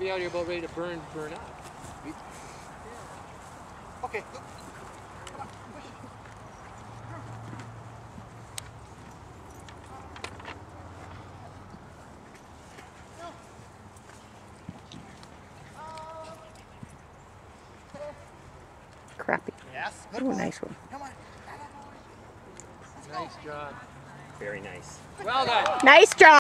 be out here about ready to burn up. Okay. Crappy. Yes. Oh, nice one. Come on. Nice job. Very nice. Well done. Nice job.